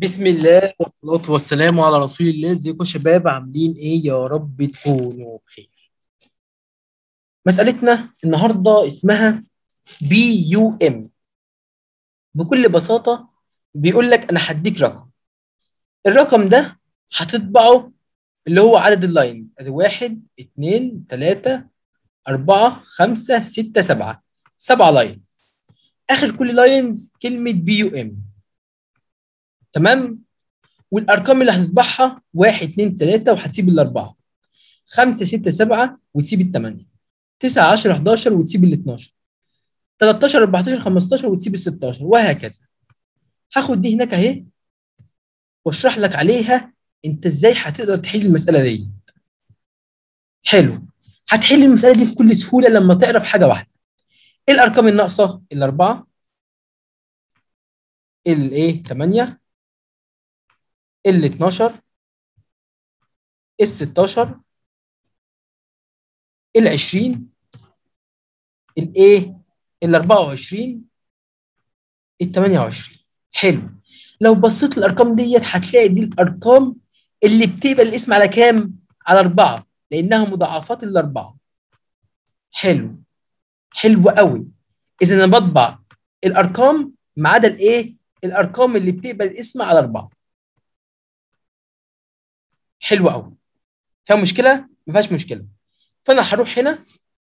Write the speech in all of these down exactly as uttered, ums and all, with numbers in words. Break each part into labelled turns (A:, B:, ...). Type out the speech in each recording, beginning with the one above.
A: بسم الله والصلاة والسلام على رسول الله. ازيكم يا شباب؟ عاملين ايه؟ يا رب تكونوا بخير. مسألتنا النهارده اسمها بي يو ام. بكل بساطة بيقول لك انا هديك رقم، الرقم ده هتطبعه اللي هو عدد اللاينز، ادي واحد اتنين تلاتة أربعة خمسة ستة سبعة، سبعة لاينز. آخر كل لاينز كلمة بي يو ام، تمام؟ والارقام اللي هتطبعها واحد اتنين تلاتة وهتسيب الاربعه، خمسة ستة سبعة وتسيب الثمانية، تسعة عشرة حداشر وتسيب ال اتناشر، تلتاشر اربعتاشر خمستاشر وتسيب ال ستاشر، وهكذا. هاخد دي هناك اهي واشرح لك عليها انت ازاي هتقدر تحل المساله دي. حلو، هتحل المساله دي بكل سهوله لما تعرف حاجه واحده. ايه الارقام الناقصه؟ الاربعه، الايه تمانية، ال اتناشر، ال ستاشر، ال عشرين، الايه ال اربعة وعشرين، ال تمانية وعشرين. حلو، لو بصيت الارقام ديت هتلاقي دي الارقام اللي بتقبل الاسم على كام؟ على اربعه، لانها مضاعفات الاربعه. حلو، حلو قوي. اذا انا بطبع الارقام ما عدا الايه؟ الارقام اللي بتقبل الاسم على اربعه. حلو قوي. فيها مشكله؟ ما فيهاش مشكله. فانا هروح هنا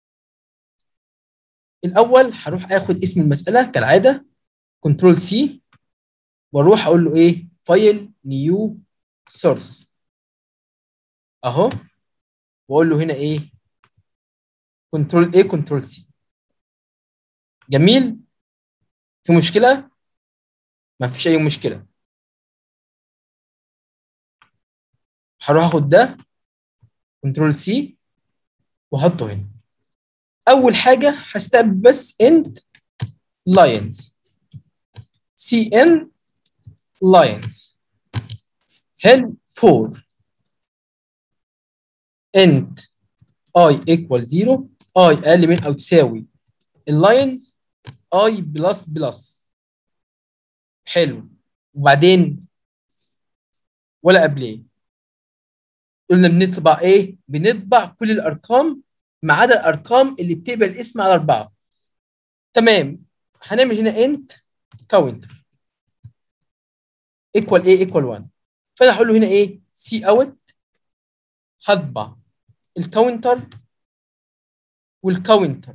A: الاول، هروح اخد اسم المساله كالعاده، كنترول سي، واروح اقول له ايه؟ فايل نيو سورس اهو، واقول له هنا ايه؟ كنترول ايه؟ كنترول سي. جميل. في مشكله؟ ما فيش اي مشكله. هروح اخد ده كنترول سي واحطه هنا. اول حاجه هستقبل بس انت لاينز، سي ان لاينز. حلو. فور انت اي ايكوال زيرو، اي اقل من او تساوي اللاينز اي بلس بلس. حلو. وبعدين ولا قبليه قلنا بنطبع ايه؟ بنطبع كل الارقام ما عدا الارقام اللي بتقبل الاسم على اربعه. تمام. هنعمل هنا انت كاونتر ايكوال ايه؟ ايكوال واحد. فانا هقول له هنا ايه؟ سي اوت، هطبع الكاونتر والكاونتر.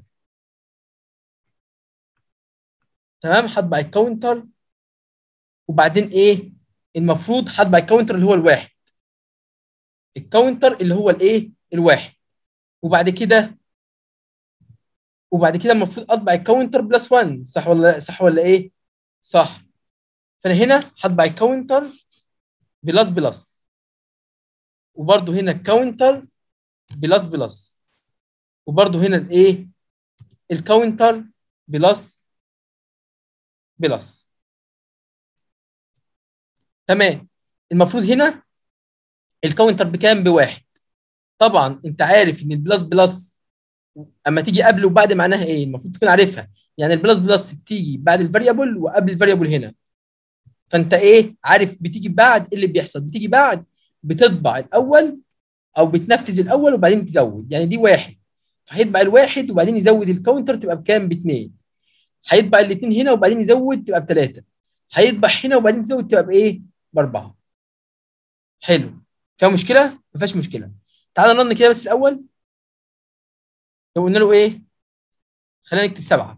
A: تمام، هطبع الكاونتر وبعدين ايه؟ المفروض هطبع الكاونتر اللي هو الواحد، الكاونتر اللي هو الايه؟ الواحد. وبعد كده وبعد كده المفروض اطبع الكاونتر بلس واحد، صح ولا صح ولا ايه؟ صح. فانا هنا هطبع الكاونتر بلس بلس، وبرده هنا الكاونتر بلس بلس، وبرده هنا الايه؟ الكاونتر بلس بلس. تمام. المفروض هنا الكاونتر بكام؟ بواحد. طبعا انت عارف ان البلس بلس اما تيجي قبل وبعد معناها ايه؟ المفروض تكون عارفها. يعني البلس بلس بتيجي بعد الفاريبل وقبل الفاريبل هنا. فانت ايه عارف بتيجي بعد؟ ايه اللي بيحصل؟ بتيجي بعد بتطبع الاول او بتنفذ الاول وبعدين تزود. يعني دي واحد، فهيطبع الواحد وبعدين يزود الكاونتر تبقى بكام؟ باثنين. هيطبع الاثنين هنا وبعدين يزود تبقى بثلاثه. هيطبع هنا وبعدين تزود تبقى بايه؟ باربعه. حلو. فيها مشكله؟ ما فيهاش مشكله. تعالى نرن كده بس الاول. لو قلنا له ايه؟ خلينا نكتب سبعه.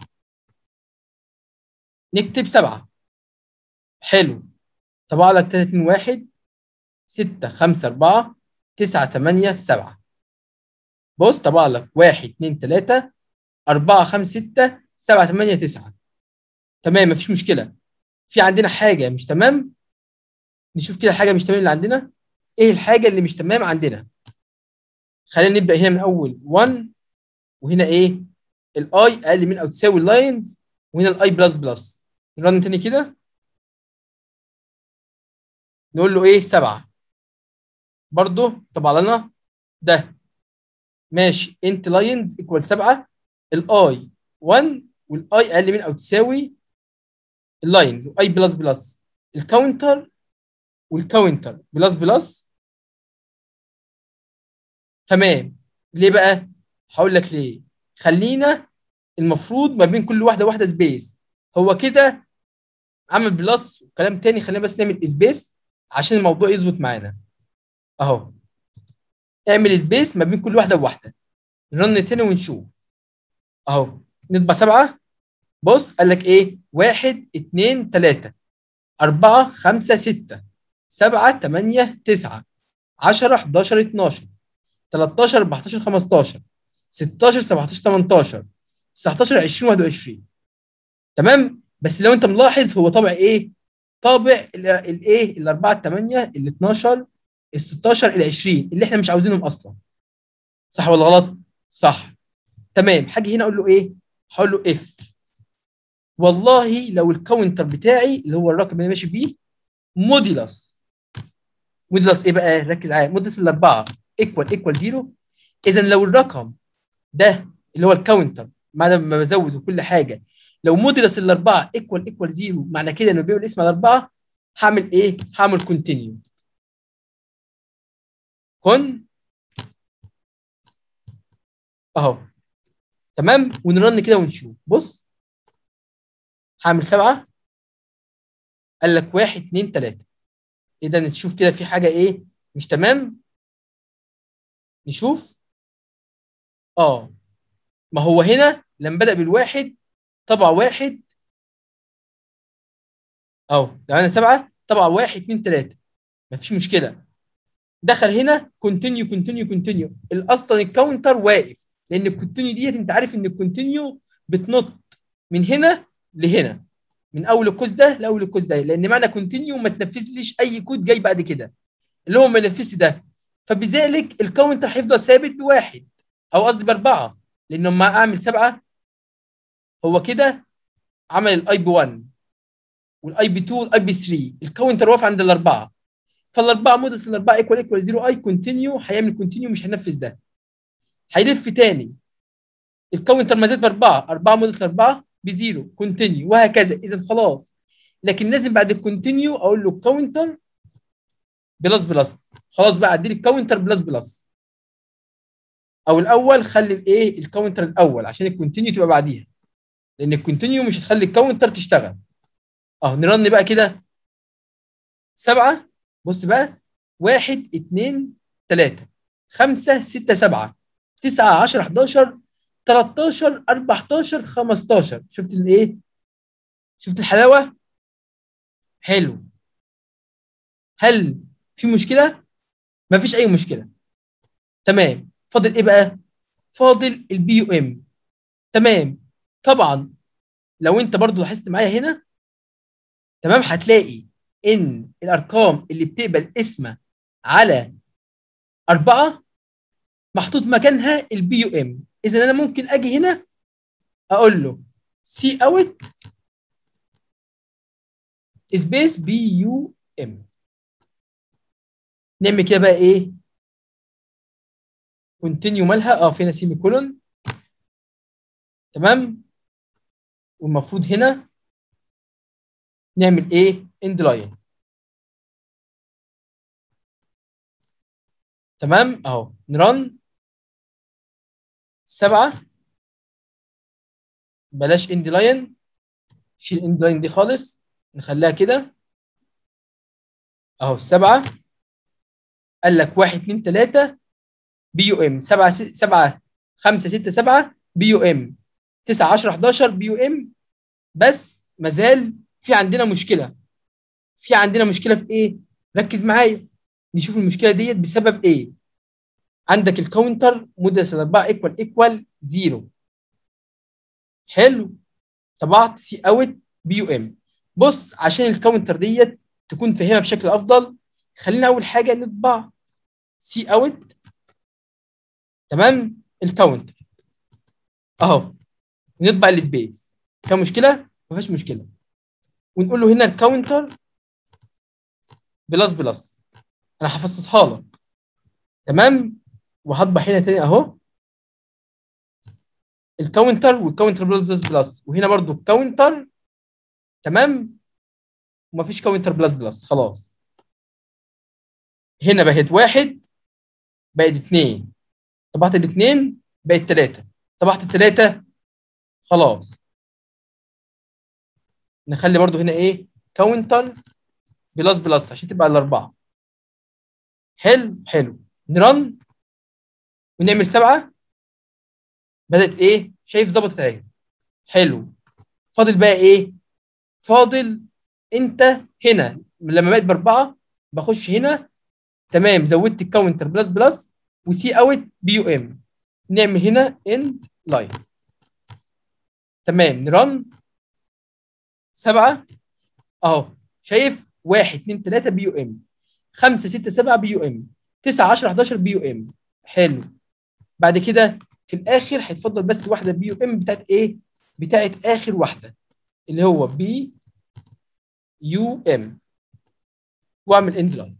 A: نكتب سبعه. حلو. طبع لك تلاتة اتنين واحد ستة خمسة اربعة تسعة تمانية سبعة. بص طبع لك واحد اتنين تلاتة اربعة خمسة ستة سبعة تمانية تسعة. تمام، مفيش مشكلة. في عندنا حاجة مش تمام؟ نشوف كده الحاجة مش تمام اللي عندنا. ايه الحاجة اللي مش تمام عندنا؟ خلينا نبدأ هنا من أول واحد، وهنا ايه؟ الاي أقل من أو تساوي اللاينز، وهنا الاي بلس بلس. نرن تاني كده، نقول له ايه؟ سبعة. برضه طبع لنا ده. ماشي، انت لاينز ايكوال سبعة، الاي واحد والاي اقل من او تساوي اللاينز واي بلس بلس. الكاونتر والكاونتر بلس بلس. تمام. ليه بقى؟ هقول لك ليه. خلينا المفروض ما بين كل واحده واحده سبيس. هو كده عمل بلس وكلام تاني، خلينا بس نعمل سبيس عشان الموضوع يظبط معانا. اهو اعمل سبيس ما بين كل واحده وواحده، نرن تاني ونشوف. اهو نطبع سبعه. بص قال لك ايه؟ واحد اتنين تلاته اربعه خمسه سته سبعه تمانيه تسعه عشره حداشر اتناشر تلتاشر اربعتاشر خمستاشر ستاشر سبعتاشر تمنتاشر تسعتاشر عشرين واحد وعشرين. تمام. بس لو انت ملاحظ هو طابع ايه؟ طابع الايه؟ الاربعه الثمانيه ال اتناشر ال ستاشر ال عشرين اللي احنا مش عاوزينهم اصلا. صح ولا غلط؟ صح. تمام. هاجي هنا اقول له ايه؟ هقول له اف. والله لو الكاونتر بتاعي اللي هو الرقم اللي ماشي بيه موديلس. موديلس ايه بقى؟ ركز معايا. موديلس الاربعه ايكوال ايكوال زيرو. اذا لو الرقم ده اللي هو الكاونتر بعد ما بزود وكل حاجه لو موديلس الاربعه ايكوال ايكوال زيرو، معنى كده انه بيقول اسم الاربعه. هعمل ايه؟ هعمل كونتينيو. كون اهو. تمام. ونرن كده ونشوف. بص هعمل سبعه. قال لك واحد اتنين تلاته. ايه ده؟ نشوف كده في حاجه ايه مش تمام. نشوف. اه ما هو هنا لما بدأ بالواحد طبع واحد اهو. لو انا سبعه طبع واحد اتنين تلاته مفيش مشكله. دخل هنا كونتينيو كونتينيو كونتينيو. اصلا الكاونتر واقف لان الكونتينيو ديت انت عارف ان الكونتينيو بتنط من هنا لهنا، من اول القوس ده لاول القوس ده، لان معنى كونتينيو ما تنفذليش اي كود جاي بعد كده اللي هو ما ينفذش ده. فبذلك الكاونتر هيفضل ثابت بواحد او قصدي باربعه، لان لما اعمل سبعه هو كده عمل الاي بي واحد والاي بي اتنين والاي بي تلاته. الكاونتر واقف عند الاربعه. فالاربعه مودلس الاربعه ايكوال ايكوال زيرو اي كونتينيو. هيعمل كونتينيو مش هينفذ ده. هيلف تاني. الكاونتر ما زاد باربعه. اربعه مودلس اربعه بزيرو كونتينيو وهكذا. اذا خلاص. لكن لازم بعد الكونتينيو اقول له كاونتر بلس بلس. خلاص بقى اديني الكاونتر بلس بلس. او الاول خلي الايه؟ الكاونتر الاول عشان الكونتينيو تبقى بعديها، لان الكونتينيو مش هتخلي الكاونتر تشتغل. اهو نرن بقى كده. سبعه. بص بقى. واحد اتنين تلاته خمسه سته سبعه تسعه عشره حداشر تلتاشر اربعتاشر خمستاشر. شفت الايه؟ شفت الحلاوه؟ حلو. هل في مشكله؟ مفيش اي مشكله. تمام. فاضل ايه بقى؟ فاضل البي يو ام. تمام. طبعا لو انت برضو لاحظت معايا هنا تمام هتلاقي ان الارقام اللي بتقبل اسم على اربعه محطوط مكانها البي يو ام. اذا انا ممكن اجي هنا اقول له سي اوت سبيس بي يو ام. نعمل كده بقى ايه؟ كونتينيو مالها اه فينا سيمي كولون. تمام. والمفروض هنا نعمل ايه؟ اند لاين. تمام اهو نرن. سبعه. بلاش اند لاين. شيل اند لاين دي خالص. نخليها كده اهو. سبعه. قال لك واحد اتنين تلاته بي يو ام. سبعه سبعه خمسه سته سبعه بي يو ام. تسعه عشره حداشر بي يو ام. بس مازال في عندنا مشكله. في عندنا مشكله في ايه؟ ركز معايا نشوف المشكله ديت بسبب ايه. عندك الكاونتر مودلس الاربعه ايكوال ايكوال زيرو. حلو. طبعت سي اوت بي يو ام. بص عشان الكاونتر ديت تكون فاهمها بشكل افضل خلينا اول حاجه نطبع سي اوت. تمام. الكاونتر اهو. نطبع السبيس. فيها مشكله؟ ما فيش مشكله. ونقول له هنا الكاونتر بلس بلس. انا هفصصها لك. تمام. وهطبع هنا تاني اهو الكاونتر والكاونتر بلس بلس بلس. وهنا برضو الكاونتر. تمام. ومفيش كاونتر بلس بلس. خلاص. هنا بقت واحد بقت اتنين، طبعت الاتنين بقت تلاتة، طبعت التلاتة خلاص. نخلي برضو هنا ايه كاونتر بلس بلس عشان تبقى الاربعه. حلو حلو. نرن ونعمل سبعه، بدات ايه شايف ظبطت اهي. حلو. فاضل بقى ايه؟ فاضل انت هنا لما بقت باربعه بخش هنا تمام، زودت الكاونتر بلس بلس وسي اوت بي يو ام، نعمل هنا اند لاين. تمام. نرن سبعه اهو، شايف واحد اتنين تلاته بي يو ام، خمسه سته سبعه بي يو ام، تسعه عشره حداشر بي يو ام. حلو. بعد كده في الاخر هيتفضل بس واحده بي يو ام بتاعت ايه؟ بتاعت اخر واحده اللي هو بي يو ام، واعمل اند لاين.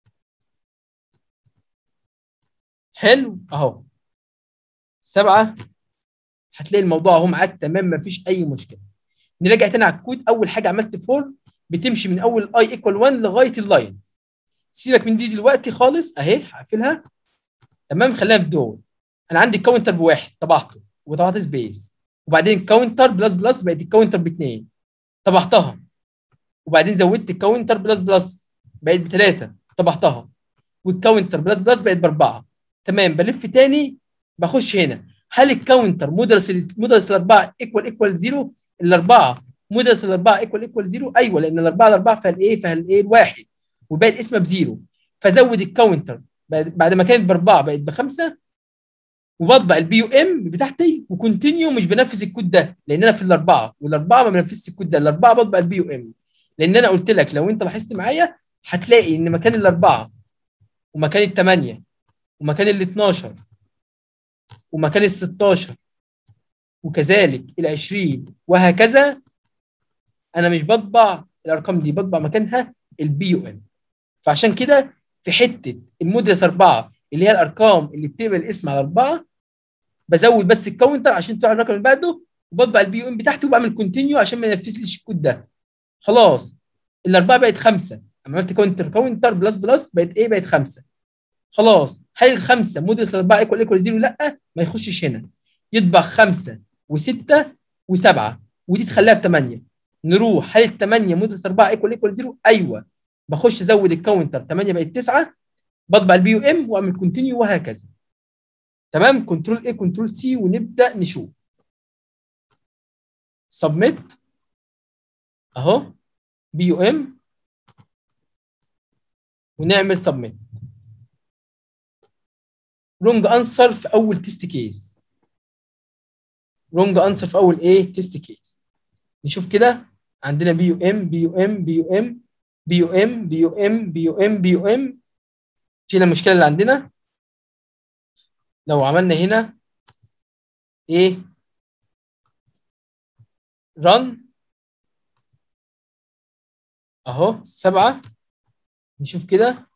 A: حلو اهو. سبعه هتلاقي الموضوع اهو معاك تمام، مفيش اي مشكله. نراجع تاني على الكود. اول حاجه عملت فور بتمشي من اول اي ايكوال واحد لغايه اللاين. سيبك من دي دلوقتي خالص اهي، هقفلها. تمام. خلينا في دول. انا عندي الكاونتر بواحد طبعته وطبعت سبيس، وبعدين كاونتر بلس بلس بقت الكاونتر باثنين طبعتها، وبعدين زودت الكاونتر بلس بلس بقت بثلاثه طبعتها، والكاونتر بلس بلس بقت باربعه. تمام. بلف تاني بخش هنا، هل الكاونتر مودرس مودرس الاربعه ايكوال ايكوال زيرو؟ الاربعه مودرس الاربعه ايكوال ايكوال زيرو؟ ايوه، لان الاربعه الاربعه فالايه فالايه الواحد، وباقي الاسم بزيرو. فزود الكاونتر بعد ما كانت باربعه بقت بخمسه، وبطبع البي يو ام بتاعتي وكونتينيو. مش بنفذ الكود ده لان انا في الاربعه، والاربعه ما بنفذش الكود ده، الاربعه بطبع البي يو ام. لان انا قلت لك لو انت لاحظت معايا هتلاقي ان مكان الاربعه ومكان الثمانيه ومكان ال اتناشر ومكان ال ستاشر وكذلك ال عشرين وهكذا، انا مش بطبع الارقام دي، بطبع مكانها البي يو ام. فعشان كده في حته المودرس اربعه اللي هي الارقام اللي بتقبل الاسم على اربعه، بزود بس الكاونتر عشان تطلع الرقم اللي بعده، وبطبع البي يو ام بتاعتي وبعمل كونتينيو عشان ما ينفذليش الكود ده. خلاص. الاربعه بقت خمسه، عملت كاونتر كاونتر بلس بلس بقت ايه؟ بقت خمسه. خلاص. هل الخمسه مودرس الاربعه ايكوال ايكوال زيرو؟ لا، ما يخشش هنا، يطبع خمسه وسته وسبعه، ودي تخليها بثمانيه. نروح، هل الثمانيه مودرس اربعه ايكوال ايكوال زيرو؟ ايوه. بخش ازود الكاونتر ثمانيه بقت تسعه، بطبع البي يو ام واعمل كونتينيو وهكذا. تمام. كنترول ايه كنترول سي ونبدا نشوف. سبميت اهو بي يو ام، ونعمل سبميت. رونج انسر في اول تيست كيس، رونج انسر في اول ايه تيست كيس. نشوف كده. عندنا بي يو ام بي يو ام بي يو ام بي يو ام بي يو ام بي يو ام بي يو ام. فينا المشكله اللي عندنا لو عملنا هنا ايه رن اهو سبعه. نشوف كده.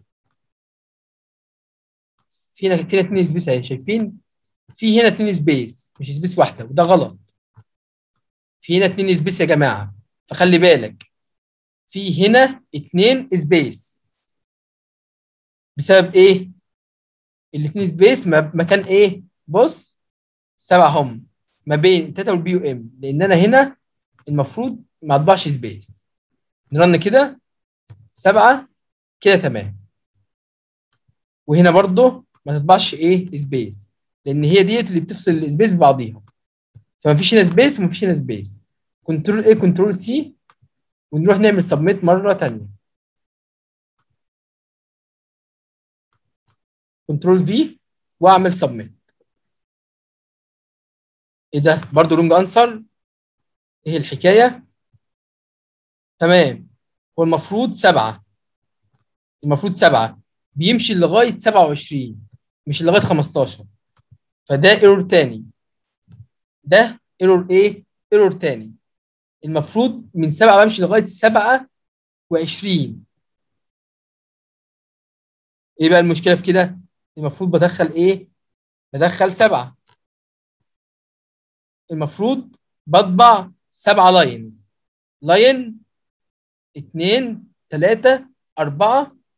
A: فينا فينا اتنين سبيس اهي، شايفين؟ في هنا اتنين سبيس مش سبيس واحده، وده غلط. في هنا اتنين سبيس يا جماعه، فخلي بالك. في هنا اتنين سبيس بسبب ايه؟ الاثنين سبيس مكان ايه؟ بص، سبعه هم ما بين التلاته والبي يو ام، لان انا هنا المفروض ما اطبعش سبيس. نرن كده سبعه كده تمام. وهنا برضو ما تطبعش ايه سبيس، لان هي ديت اللي بتفصل السبيس ببعضيها. فما فيش هنا سبيس وما فيش هنا سبيس. كنترول ايه كنترول سي، ونروح نعمل سبميت مره ثانيه. كنترول في واعمل سبميت. ايه ده؟ برضو رونج انسر. ايه الحكايه؟ تمام. هو المفروض سبعه، المفروض سبعه بيمشي لغايه سبعه وعشرين مش لغايه خمستاشر. فده ايرور تاني، ده ايرور ايه؟ ايرور تاني. المفروض من سبعه بمشي لغايه سبعه وعشرين. ايه بقى المشكله في كده؟ المفروض بدخل ايه؟ بدخل سبعه. المفروض بطبع سبعه لاينز، لاين اتنين تلاته اربعه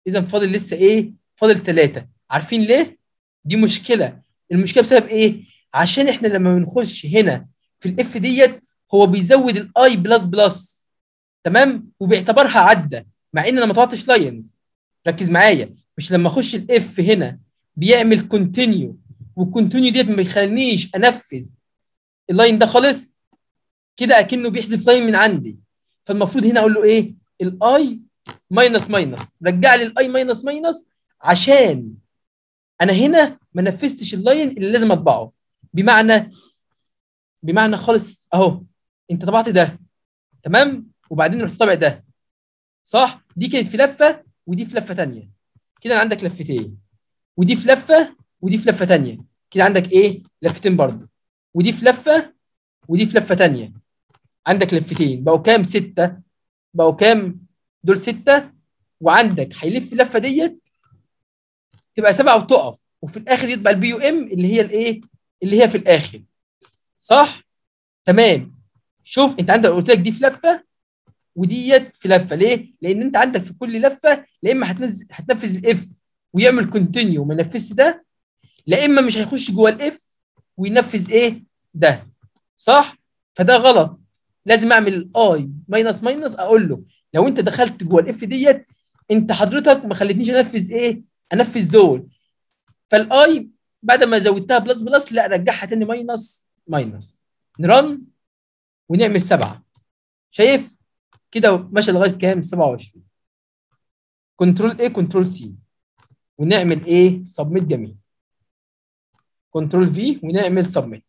A: اذا فاضل لسه ايه؟ فاضل ثلاثة. عارفين ليه؟ دي مشكله. المشكله بسبب ايه؟ عشان احنا لما بنخش هنا في الاف ديت هو بيزود الاي بلس بلس، تمام، وبيعتبرها عدى، مع ان انا ما طلعتش لاينز. ركز معايا، مش لما اخش الاف هنا بيعمل كونتينيو، والكونتينيو ديت ما بيخلينيش انفذ اللاين ده خالص، كده اكنه بيحذف لاين من عندي. فالمفروض هنا اقول له ايه؟ الاي ماينس ماينس، رجع لي الاي ماينس ماينس، عشان انا هنا ما نفذتش اللاين اللي لازم اطبعه. بمعنى بمعنى خالص اهو، انت طبعت ده تمام، وبعدين رحت طابع ده، صح؟ دي كانت في لفه ودي في لفه ثانيه، كده عندك لفتين، ودي في لفه ودي في لفه ثانيه، كده عندك ايه؟ لفتين برضه، ودي في لفه ودي في لفه ثانيه، عندك لفتين، بقوا كام؟ سته. بقوا كام؟ دول سته، وعندك هيلف اللفه ديت تبقى سبعه وتقف، وفي الاخر يطبع البي يو ام اللي هي الايه؟ اللي هي في الاخر، صح؟ تمام. شوف انت عندك قلت لك دي في لفه وديت في لفه، ليه؟ لان انت عندك في كل لفه لا اما هتنزل هتنفذ الاف ويعمل كونتينيو وما ينفذش ده، لا اما مش هيخش جوه الاف وينفذ ايه؟ ده، صح؟ فده غلط. لازم اعمل الاي ماينس ماينس، اقول له لو انت دخلت جوه الاف ديت انت حضرتك ما خلتنيش انفذ ايه؟ انفذ دول. فالاي بعد ما زودتها بلس بلس لا رجعها تاني ماينس ماينس. نرن ونعمل سبعه. شايف؟ كده ماشي لغايه كام؟ سبعه وعشرين. كنترول ايه؟ كنترول سي، ونعمل ايه؟ سبميت. جميل. كنترول في ونعمل سبميت.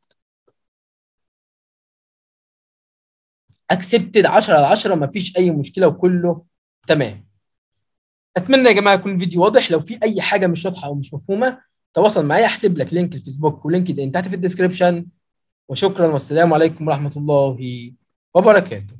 A: اكسبتد عشره على عشره، مفيش اي مشكله وكله تمام. اتمنى يا جماعه يكون الفيديو واضح. لو في اي حاجه مش واضحه او مش مفهومه تواصل معايا، احسب لك لينك الفيسبوك ولينكد ان تحت في الديسكربشن. وشكرا والسلام عليكم ورحمه الله وبركاته.